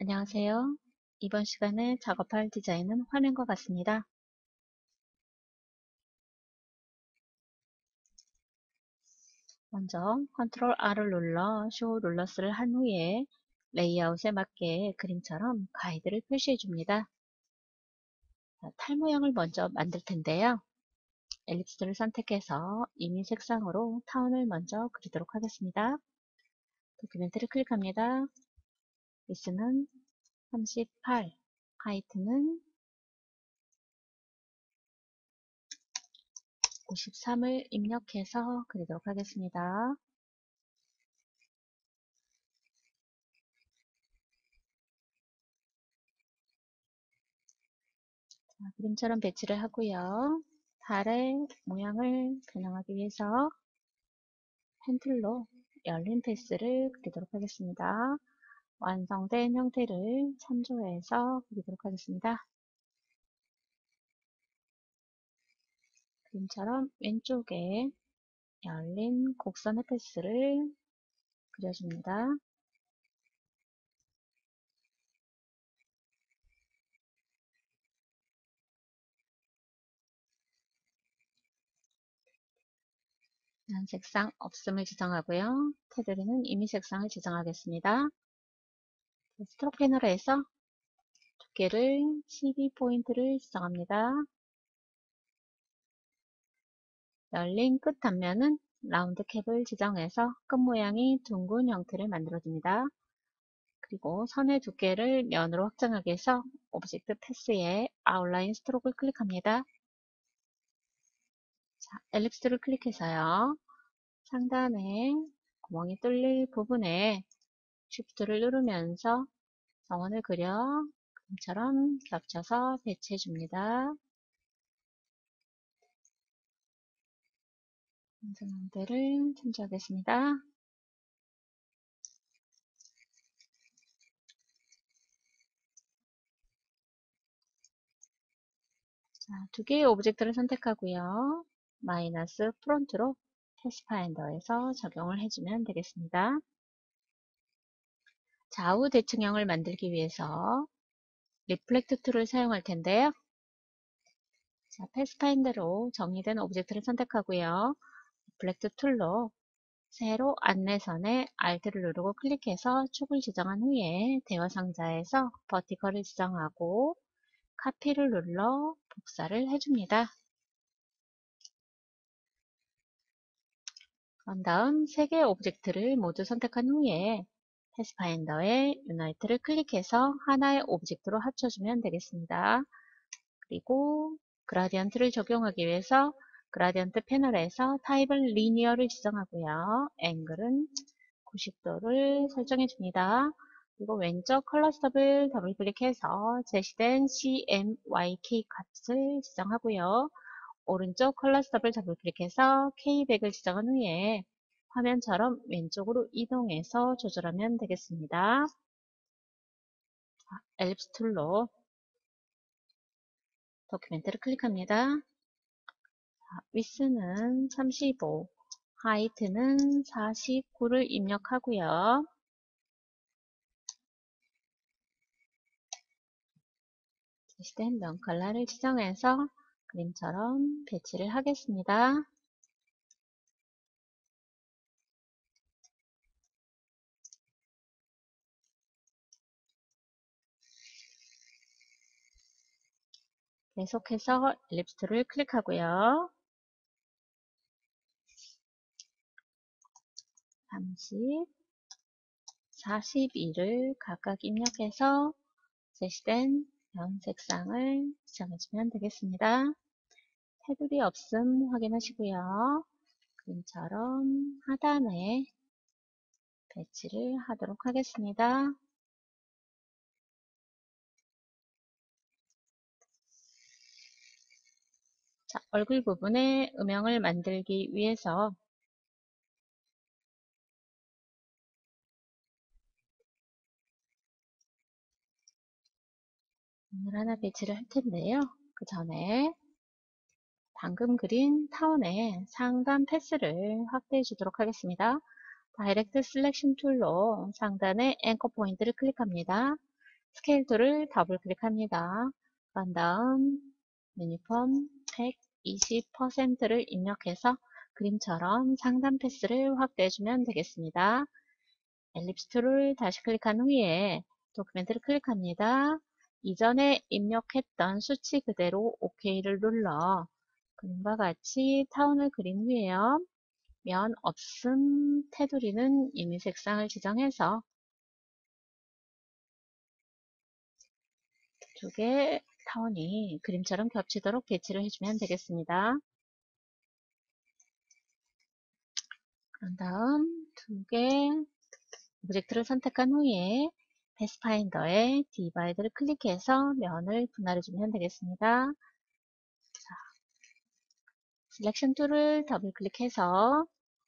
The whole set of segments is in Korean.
안녕하세요. 이번 시간에 작업할 디자인은 화면과 같습니다. 먼저 컨트롤 R을 눌러 쇼 룰러스를 한 후에 레이아웃에 맞게 그림처럼 가이드를 표시해 줍니다. 탈 모양을 먼저 만들 텐데요. 엘립스를 선택해서 이미 색상으로 타운을 먼저 그리도록 하겠습니다. 도큐멘트를 클릭합니다. 위스는 38, 하이트는 53을 입력해서 그리도록 하겠습니다. 그림처럼 배치를 하고요. 달의 모양을 변형하기 위해서 펜툴로 열린 패스를 그리도록 하겠습니다. 완성된 형태를 참조해서 그리도록 하겠습니다. 그림처럼 왼쪽에 열린 곡선의 패스를 그려줍니다. 면 색상 없음을 지정하고요. 테두리는 임의 색상을 지정하겠습니다. 스트로크 패널에서 두께를 12포인트를 지정합니다. 열린 끝 단면은 라운드 캡을 지정해서 끝 모양이 둥근 형태를 만들어줍니다. 그리고 선의 두께를 면으로 확장하기 위해서 오브젝트 패스에 아웃라인 스트로크를 클릭합니다. 자, 엘립스를 클릭해서요. 상단에 구멍이 뚫릴 부분에 쉬프트를 누르면서 정원을 그려 그림처럼 겹쳐서 배치해 줍니다. 완성 형태를 참조하겠습니다. 자, 두 개의 오브젝트를 선택하고요. 마이너스 프론트로 패스파인더에서 적용을 해주면 되겠습니다. 좌우 대칭형을 만들기 위해서 리플렉트 툴을 사용할 텐데요. 자, 패스파인더로 정의된 오브젝트를 선택하고요. 리플렉트 툴로 세로 안내선에 Alt를 누르고 클릭해서 축을 지정한 후에 대화 상자에서 버티컬을 지정하고 카피를 눌러 복사를 해줍니다. 그런 다음 3개의 오브젝트를 모두 선택한 후에 패스파인더에 유나이트를 클릭해서 하나의 오브젝트로 합쳐주면 되겠습니다. 그리고 그라디언트를 적용하기 위해서 그라디언트 패널에서 타입을 리니어를 지정하고요. 앵글은 90도를 설정해 줍니다. 그리고 왼쪽 컬러 스톱을 더블 클릭해서 제시된 CMYK 값을 지정하고요. 오른쪽 컬러 스톱을 더블 클릭해서 K100을 지정한 후에 화면처럼 왼쪽으로 이동해서 조절하면 되겠습니다. 엘립스 툴로 도큐멘트를 클릭합니다. 위스는 35, 하이트는 49를 입력하고요. 제시된 면 컬러를 지정해서 그림처럼 배치를 하겠습니다. 계속해서 엘립스 툴을 클릭하고요. 30, 42를 각각 입력해서 제시된 면 색상을 지정해주면 되겠습니다. 테두리 없음 확인하시고요. 그림처럼 하단에 배치를 하도록 하겠습니다. 자, 얼굴 부분에 음영을 만들기 위해서 오늘 하나 배치를 할 텐데요. 그 전에 방금 그린 타운의 상단 패스를 확대해 주도록 하겠습니다. 다이렉트 셀렉션 툴로 상단의 앵커 포인트를 클릭합니다. 스케일 툴을 더블 클릭합니다. 그런 다음 유니폼 120%를 입력해서 그림처럼 상단 패스를 확대해주면 되겠습니다. 엘립스 툴을 다시 클릭한 후에 도큐멘트를 클릭합니다. 이전에 입력했던 수치 그대로 OK를 눌러 그림과 같이 타운을 그린 후에요. 면 없음 테두리는 이미 색상을 지정해서 두 개 타운이 그림처럼 겹치도록 배치를 해주면 되겠습니다. 그런 다음 두 개 오브젝트를 선택한 후에 패스파인더에 디바이드를 클릭해서 면을 분할해주면 되겠습니다. 셀렉션 툴을 더블 클릭해서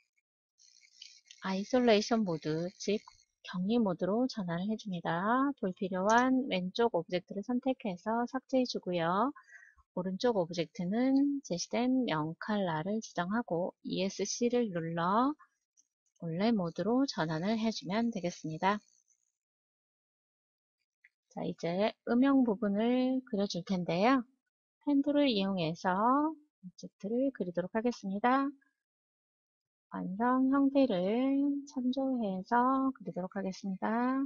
아이솔레이션 모드, 즉 격리 모드로 전환을 해줍니다. 불필요한 왼쪽 오브젝트를 선택해서 삭제해주고요. 오른쪽 오브젝트는 제시된 면 컬러를 지정하고 ESC를 눌러 원래 모드로 전환을 해주면 되겠습니다. 자, 이제 음영 부분을 그려줄 텐데요. 펜툴을 이용해서 오브젝트를 그리도록 하겠습니다. 완성 형태를 참조해서 그리도록 하겠습니다.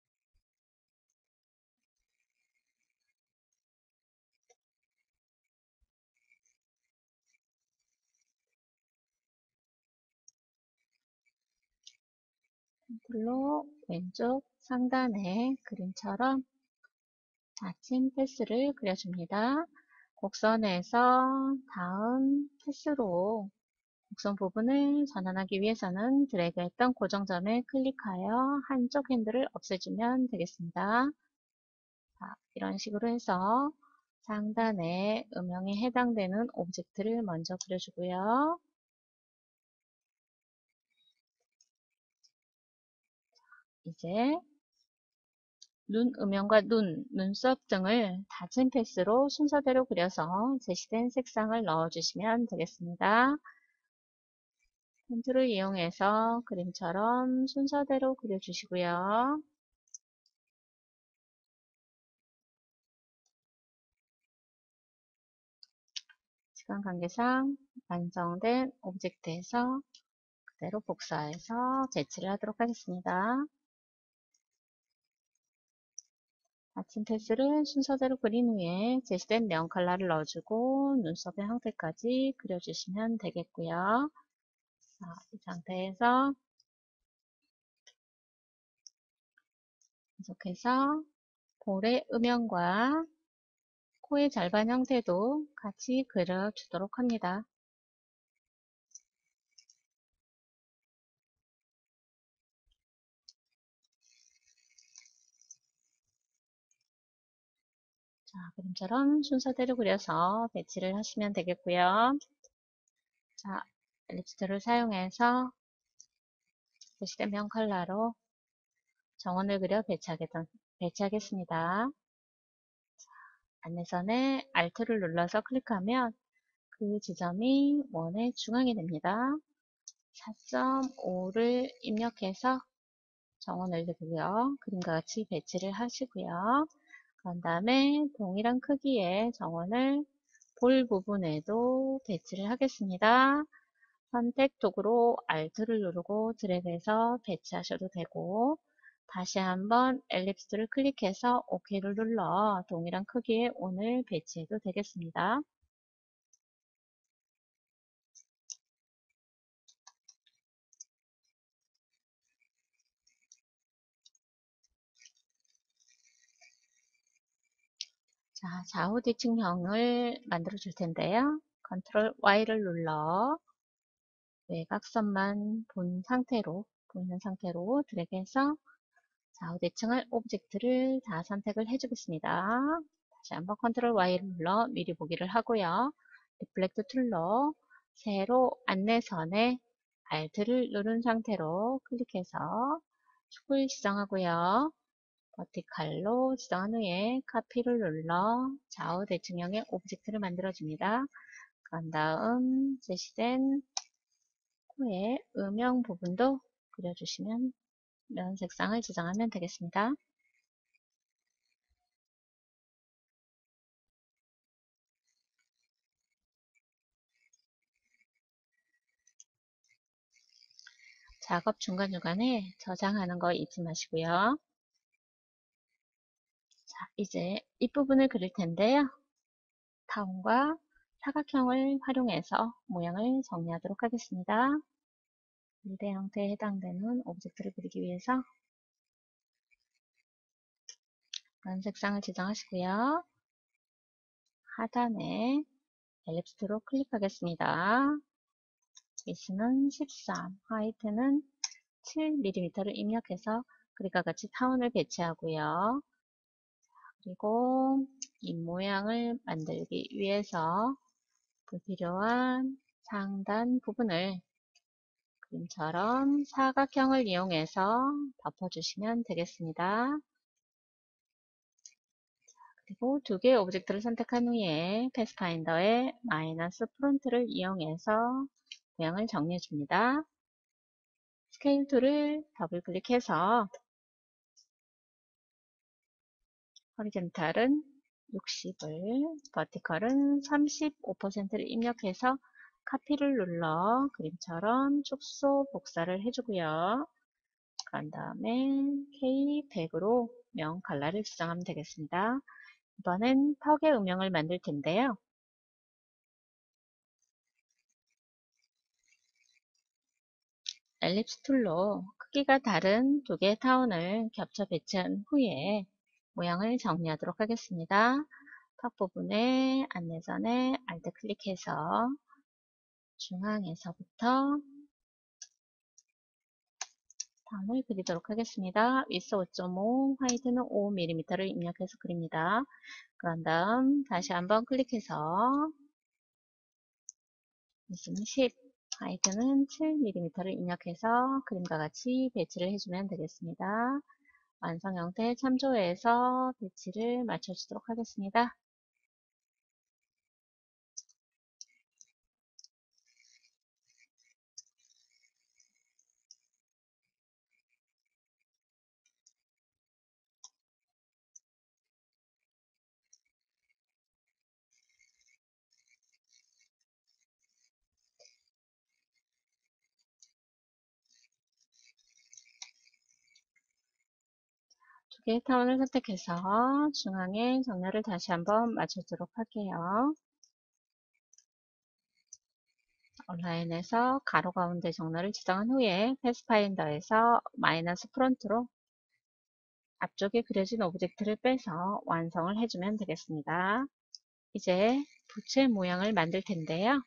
펜툴로 왼쪽 상단에 그림처럼 닫힌 패스를 그려줍니다. 곡선에서 다음 패스로 곡선 부분을 전환하기 위해서는 드래그했던 고정점에 클릭하여 한쪽 핸들을 없애주면 되겠습니다. 자, 이런 식으로 해서 상단에 음영에 해당되는 오브젝트를 먼저 그려주고요. 이제 눈 음영과 눈썹 등을 닫힌 패스로 순서대로 그려서 제시된 색상을 넣어주시면 되겠습니다. 펜툴을 이용해서 그림처럼 순서대로 그려주시고요. 시간 관계상 완성된 오브젝트에서 그대로 복사해서 배치를 하도록 하겠습니다. 닫힌 패스를 순서대로 그린 후에 제시된 면 컬러를 넣어주고 눈썹의 형태까지 그려주시면 되겠고요. 자, 이 상태에서 계속해서 볼의 음영과 코의 절반 형태도 같이 그려주도록 합니다. 자, 그림처럼 순서대로 그려서 배치를 하시면 되겠고요. 자, 엘립스 툴을 사용해서 제시된 면 컬러로 정원을 그려 배치하겠습니다. 안내선에 Alt를 눌러서 클릭하면 그 지점이 원의 중앙이 됩니다. 4.5를 입력해서 정원을 그려 그림과 같이 배치를 하시고요. 그런 다음에 동일한 크기의 정원을 볼 부분에도 배치를 하겠습니다. 선택 도구로 Alt를 누르고 드래그해서 배치하셔도 되고 다시 한번 엘립스를 클릭해서 OK를 눌러 동일한 크기의 원을 배치해도 되겠습니다. 자, 좌우 뒤측형을 만들어 줄 텐데요. 컨트롤 Y를 눌러 외곽선만 보이는 상태로 드래그해서 좌우 대칭할 오브젝트를 다 선택을 해주겠습니다. 다시 한번 컨트롤 Y를 눌러 미리 보기를 하고요. 리플렉트 툴로 세로 안내선에 Alt를 누른 상태로 클릭해서 축을 지정하고요. 버티칼로 지정한 후에 카피를 눌러 좌우 대칭형의 오브젝트를 만들어줍니다. 그런 다음 제시된 코의 음영 부분도 그려주시면 면 색상을 지정하면 되겠습니다. 작업 중간중간에 저장하는 거 잊지 마시고요. 자, 이제 윗부분을 그릴 텐데요. 타원과 사각형을 활용해서 모양을 정리하도록 하겠습니다. 밀대 형태에 해당되는 오브젝트를 그리기 위해서 연 색상을 지정하시고요. 하단에 엘립스 툴로 클릭하겠습니다. 위스는 13, 하이트는 7mm를 입력해서 그림과 같이 타원을 배치하고요. 그리고 이 모양을 만들기 위해서 불필요한 상단 부분을 그림처럼 사각형을 이용해서 덮어주시면 되겠습니다. 그리고 두 개의 오브젝트를 선택한 후에 패스파인더의 마이너스 프론트를 이용해서 모양을 정리해 줍니다. 스케일 툴을 더블 클릭해서 호리젠탈은 60을, 버티컬은 35%를 입력해서 카피를 눌러 그림처럼 축소 복사를 해주고요. 그런 다음에 K100으로 명 컬러를 지정하면 되겠습니다. 이번엔 턱의 음영을 만들 텐데요. 엘립스 툴로 크기가 다른 두 개의 타원을 겹쳐 배치한 후에 모양을 정리하도록 하겠습니다. 턱 부분에 안내선에 Alt 클릭해서 중앙에서부터 타원을 그리도록 하겠습니다. 위스 5.5, 하이트는 5mm를 입력해서 그립니다. 그런 다음 다시 한번 클릭해서 위스는 10, 하이트는 7mm를 입력해서 그림과 같이 배치를 해주면 되겠습니다. 완성 형태 참조해서 배치를 맞춰주도록 하겠습니다. 두 개의 타원을 선택해서 중앙에 정렬을 다시 한번 맞춰주도록 할게요. 온라인에서 가로 가운데 정렬을 지정한 후에 패스파인더에서 마이너스 프론트로 앞쪽에 그려진 오브젝트를 빼서 완성을 해주면 되겠습니다. 이제 부채 모양을 만들 텐데요.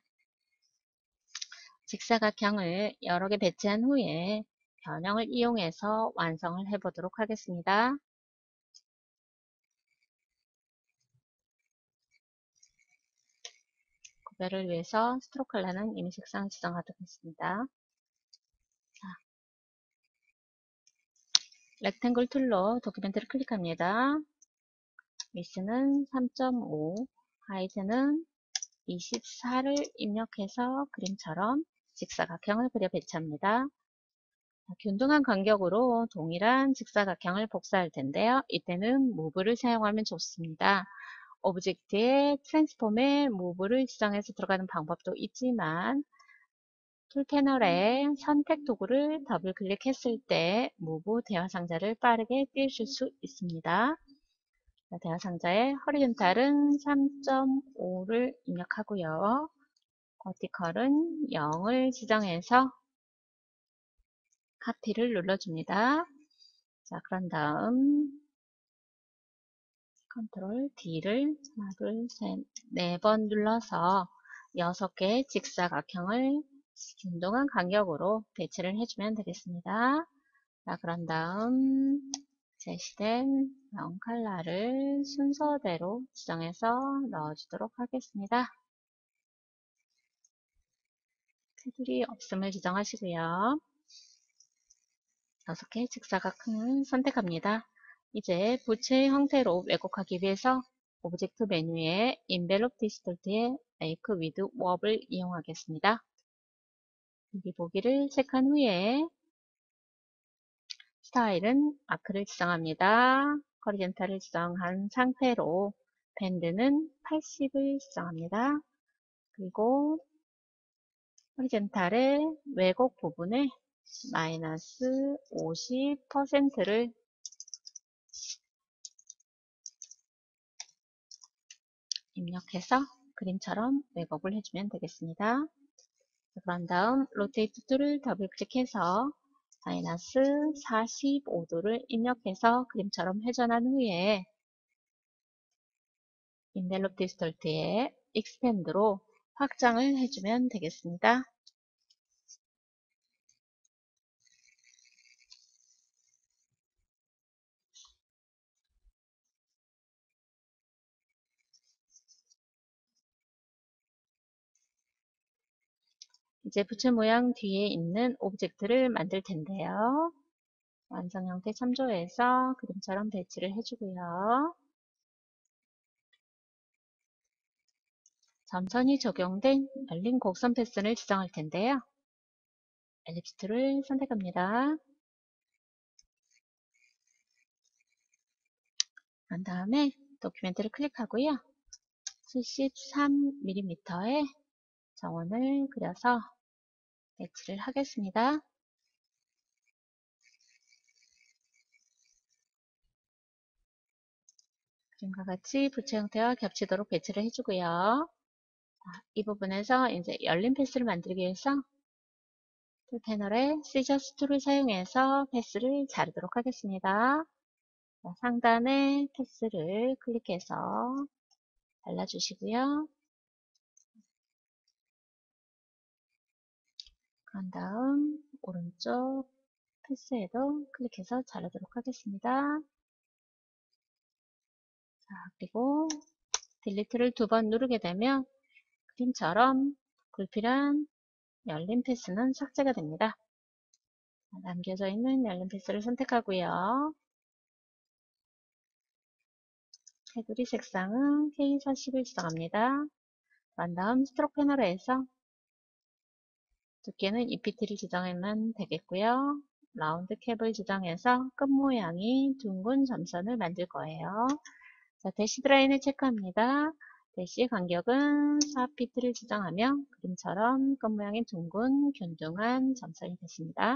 직사각형을 여러 개 배치한 후에 변형을 이용해서 완성을 해보도록 하겠습니다. 구별을 위해서 스트로크 컬러는 이미 색상 지정하도록 했습니다. 렉탱글 툴로 도큐멘트를 클릭합니다. 위스는 3.5, 하이트는 24를 입력해서 그림처럼 직사각형을 그려 배치합니다. 균등한 간격으로 동일한 직사각형을 복사할 텐데요. 이때는 Move를 사용하면 좋습니다. 오브젝트의 트랜스폼에 Move를 지정해서 들어가는 방법도 있지만 툴 패널에 선택 도구를 더블 클릭했을 때 Move 대화 상자를 빠르게 띄우실 수 있습니다. 대화 상자에 호리존탈은 3.5를 입력하고요. 버티컬은 0을 지정해서 카피를 눌러줍니다. 자, 그런 다음 컨트롤 D를 하나, 둘, 셋, 네 번 눌러서 6개의 직사각형을 균등한 간격으로 배치를 해주면 되겠습니다. 자, 그런 다음 제시된 명 컬러를 순서대로 지정해서 넣어주도록 하겠습니다. 테두리 없음을 지정하시고요. 6개 직사각형을 선택합니다. 이제 부채의 형태로 왜곡하기 위해서 오브젝트 메뉴에 Envelope Distort의 Make with Warp을 이용하겠습니다. 여기 보기를 체크한 후에 스타일은 마크를 지정합니다. 호리젠탈을 지정한 상태로 밴드는 80을 지정합니다. 그리고 호리젠탈의 왜곡 부분에 마이너스 50%를 입력해서 그림처럼 웹업을 해주면 되겠습니다. 그런 다음 로테이트 툴을 더블 클릭해서 마이너스 45도를 입력해서 그림처럼 회전한 후에 인벨롭 디스톨트의 익스펜드로 확장을 해주면 되겠습니다. 이제 부채 모양 뒤에 있는 오브젝트를 만들 텐데요. 완성 형태 참조해서 그림처럼 배치를 해주고요. 점선이 적용된 열린 곡선 패턴을 지정할 텐데요. 엘립스 툴을 선택합니다. 그런 다음에 도큐멘트를 클릭하고요. 73mm의 정원을 그려서 배치를 하겠습니다. 그림과 같이 부채 형태와 겹치도록 배치를 해주고요. 이 부분에서 이제 열린 패스를 만들기 위해서 툴 패널에 시저스 툴을 사용해서 패스를 자르도록 하겠습니다. 상단에 패스를 클릭해서 잘라주시고요. 그런 다음 오른쪽 패스에도 클릭해서 자르도록 하겠습니다. 자, 그리고 딜리트를 2번 누르게 되면 그림처럼 불필요한 열린 패스는 삭제가 됩니다. 남겨져 있는 열린 패스를 선택하고요. 테두리 색상은 K40을 지정합니다. 그런 다음 스트로크 패널에서 두께는 EPT를 지정하면 되겠고요. 라운드 캡을 지정해서 끝 모양이 둥근 점선을 만들 거예요. 자, 대시 드라인을 체크합니다. 대시 간격은 4피트를 지정하며 그림처럼 끝 모양이 둥근 균등한 점선이 됐습니다.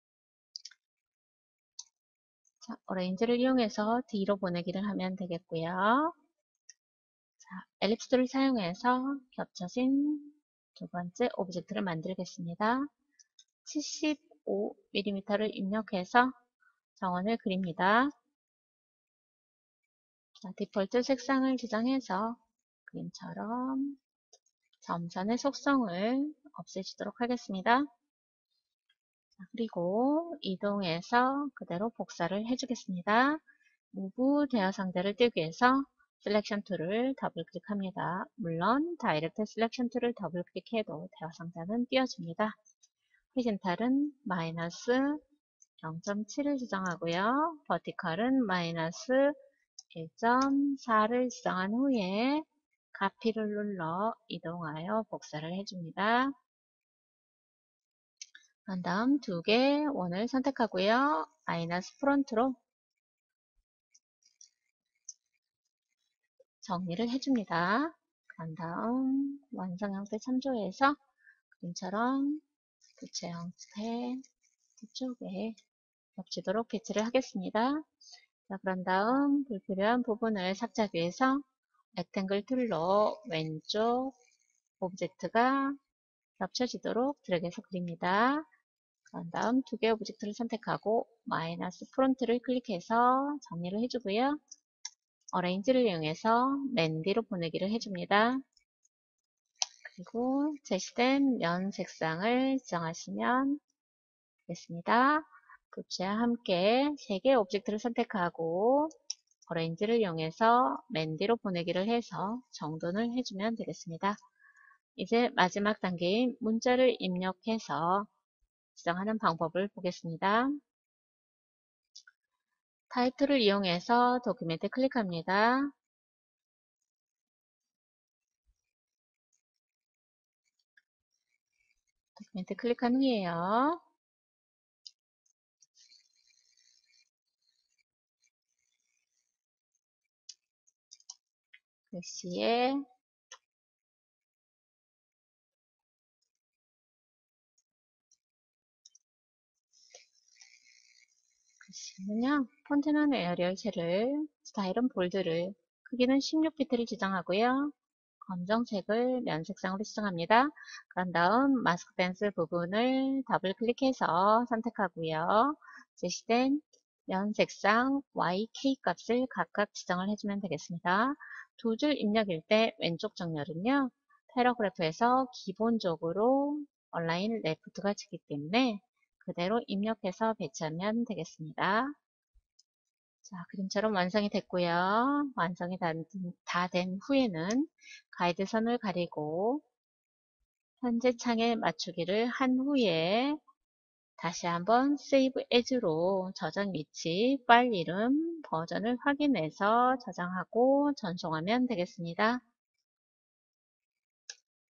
자, 어레인지를 이용해서 뒤로 보내기를 하면 되겠고요. 자, 엘립스를 사용해서 겹쳐진 두 번째 오브젝트를 만들겠습니다. 75mm를 입력해서 정원을 그립니다. 자, 디폴트 색상을 지정해서 그림처럼 점선의 속성을 없애주도록 하겠습니다. 자, 그리고 이동해서 그대로 복사를 해주겠습니다. 무브 대화 상자를 띄우기 위해서 셀렉션 툴을 더블 클릭합니다. 물론 다이렉트 셀렉션 툴을 더블 클릭해도 대화 상자는 띄워집니다. 호리젠탈은 마이너스 0.7을 지정하고요. 버티컬은 마이너스 1.4를 지정한 후에 카피를 눌러 이동하여 복사를 해줍니다. 그 다음 두 개 원을 선택하고요. 마이너스 프론트로 정리를 해줍니다. 그 다음 완성 형태 참조해서 그림처럼 부채 형태 뒤쪽에 겹치도록 배치를 하겠습니다. 자, 그런 다음 불필요한 부분을 삭제하기 위해서 렉탱글 툴로 왼쪽 오브젝트가 겹쳐지도록 드래그해서 그립니다. 그런 다음 두 개의 오브젝트를 선택하고 마이너스 프론트를 클릭해서 정리를 해주고요. 어레인지를 이용해서 맨 뒤로 보내기를 해줍니다. 그리고 제시된 면 색상을 지정하시면 되겠습니다. 부채와 함께 3개의 오브젝트를 선택하고 어레인지를 이용해서 맨 뒤로 보내기를 해서 정돈을 해주면 되겠습니다. 이제 마지막 단계인 문자를 입력해서 지정하는 방법을 보겠습니다. 타이틀을 이용해서 도큐멘트 클릭합니다. 도큐멘트 클릭한 후에요. 글씨에 그러면요, 폰트는 에어리얼 셀을, 스타일은 볼드를, 크기는 16비트를 지정하고요. 검정색을 면색상으로 지정합니다. 그런 다음 마스크 펜슬 부분을 더블 클릭해서 선택하고요. 제시된 면색상 YK 값을 각각 지정을 해주면 되겠습니다. 두 줄 입력일 때 왼쪽 정렬은요, 패러그래프에서 기본적으로 얼라인 레프트가 지기 때문에 그대로 입력해서 배치하면 되겠습니다. 자, 그림처럼 완성이 됐고요. 완성이 다 된 후에는 가이드선을 가리고 현재 창에 맞추기를 한 후에 다시 한번 Save As로 저장 위치, 파일 이름, 버전을 확인해서 저장하고 전송하면 되겠습니다.